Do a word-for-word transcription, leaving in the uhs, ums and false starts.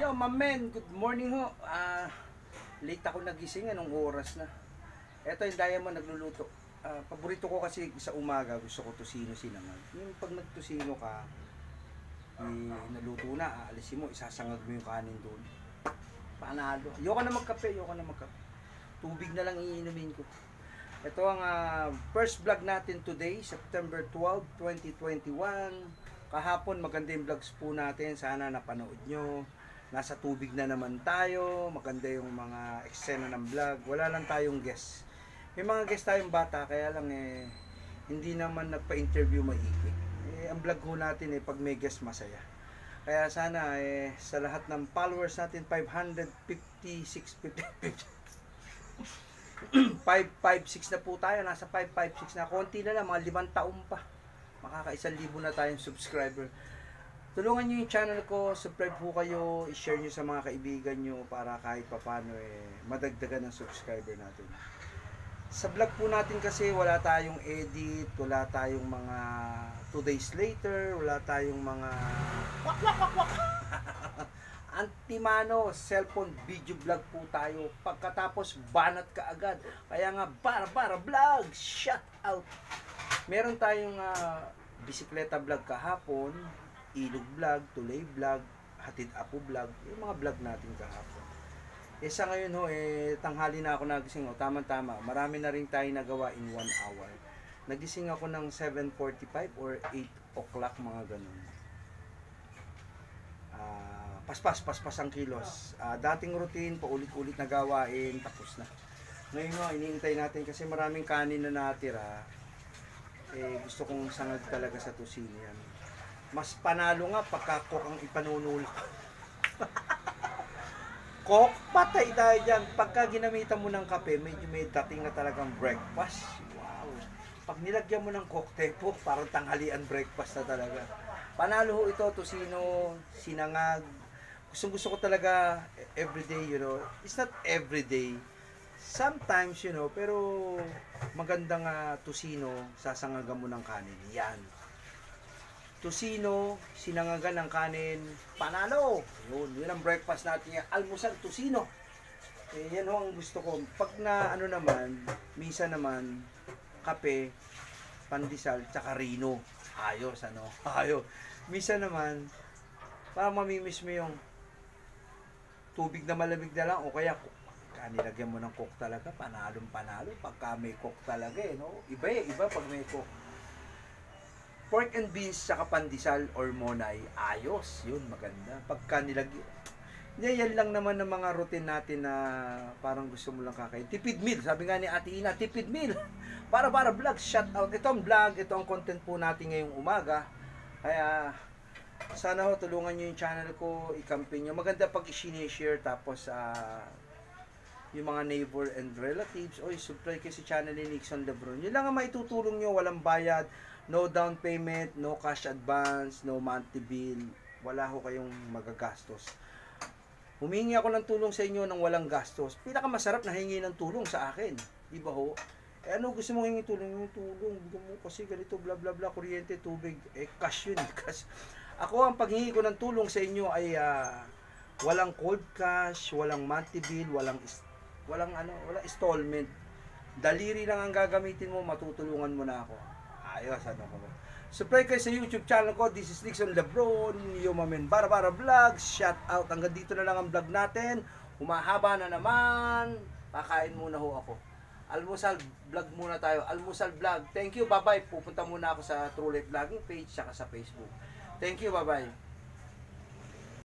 Yo, my man, good morning ho. Ah, late ako nagising, anong oras na? Eto yung Diamond nagluluto. Ah, paborito ko kasi sa umaga, gusto ko tusino sinangag. Yung pag nagtusino ka, eh, naluto na, aalisin mo, isasangag mo yung kanin doon. Panalo. Ayoko na magkape, ayoko na magkape. Tubig na lang iinumin ko. Ito ang uh, first vlog natin today, September twelfth, twenty twenty-one. Kahapon maganda yung vlogs po natin, sana napanood nyo. Nasa tubig na naman tayo, maganda yung mga eksena ng vlog. Wala lang tayong guest. May mga guest tayong bata, kaya lang eh, hindi naman nagpa-interview maigi. Eh, ang vlog ko natin eh, pag may guest masaya. Kaya sana eh, sa lahat ng followers natin, five fifty-six, five fifty-six na po tayo, nasa five fifty-six na, konti na lang, mga limang taon pa. Makaka-isang libo na tayong subscriber. Tulungan nyo yung channel ko, subscribe po kayo, i-share nyo sa mga kaibigan nyo para kahit papano eh, madagdagan ng subscriber natin. Sa vlog po natin kasi wala tayong edit, wala tayong mga two days later, wala tayong mga wak wak wak wak antimano, cellphone video vlog po tayo. Pagkatapos banat ka agad. Kaya nga para para vlog, shout out. Meron tayong uh, bisikleta vlog kahapon, ilog vlog, tulay vlog, hatid apo vlog, yung mga vlog natin kahapon. Eh sa ngayon ho, eh, tanghali na ako nagising ho, tama-tama, marami na rin tayo nagawa in one hour. Nagising ako ng seven forty-five or eight o'clock, mga ganun. Uh, paspas, paspas ang kilos. Uh, dating routine, paulit-ulit na gawain, tapos na. Ngayon ho, iniintay natin kasi maraming kanin na natira. Eh, gusto kong sangag talaga sa tusino yan. Mas panalo nga pagka coke ang ipanunulak. Coke, patay tayo dyan. Pagka ginamitan mo ng kape, medyo may dating na talagang breakfast. Wow. Pag nilagyan mo ng coke, tepo, parang tanghalian breakfast na talaga. Panalo ho ito, tusino, sinangag. Gusto gusto ko talaga everyday, you know. It's not everyday. Sometimes, you know, pero magandang uh, tusino, sasangagan mo ng kanin. Yan. Tusino, sinangagan ng kanin, panalo. Yun, yun ang breakfast natin yan. Almusal, tusino. Eh, yan ho ang gusto ko. Pag na, ano naman, misa naman, kape, pandesal, tsaka rino. Ayos, ano? Ayos. Misa naman, parang mamimiss mo yung tubig na malamig na lang, o kaya nilagyan mo ng coke talaga, panalong panalo. Pagka may coke talaga eh, no? Iba eh, iba pag may coke. Pork and beans, saka pandesal or monay, ayos. Yun, maganda. Pagka nilagyan, yan lang naman ng mga routine natin na parang gusto mo lang kakain. Tipid meal, sabi nga ni Ate Ina, tipid meal. Para para vlog, shout out. Ito ang vlog, ito ang content po natin ngayong umaga. Kaya, sana ho, tulungan nyo yung channel ko, i-campaign nyo. Maganda pag i-share, tapos, ah, uh, yung mga neighbor and relatives, oy, subscribe kayo sa channel ni Nixon Lebron. Yun lang ang maitutulong nyo, walang bayad, no down payment, no cash advance, no monthly bill, wala ho kayong magagastos. Humingi ako ng tulong sa inyo ng walang gastos. Pinakamasarap na hingi ng tulong sa akin, di ba ho? Eh ano gusto mong hingi tulong? Yung tulong, bigyan mo kasi ganito, bla bla bla, kuryente, tubig, eh cash yun, cash. Ako ang paghingi ko ng tulong sa inyo ay uh, walang cold cash, walang monthly bill, walang walang ano, walang installment. Daliri lang ang gagamitin mo, matutulungan mo na ako. Ayos, ano ko ba? Subscribe kayo sa YouTube channel ko. This is Nixon Lebron, yung mamen Bara Bara Vlogs. Shout out. Hanggang dito na lang ang vlog natin. Humahaba na naman. Pakain muna ho ako. Almusal vlog muna tayo. Almusal vlog. Thank you, bye bye. Pupunta muna ako sa True Life Vlogging page saka sa Facebook. Thank you, bye bye.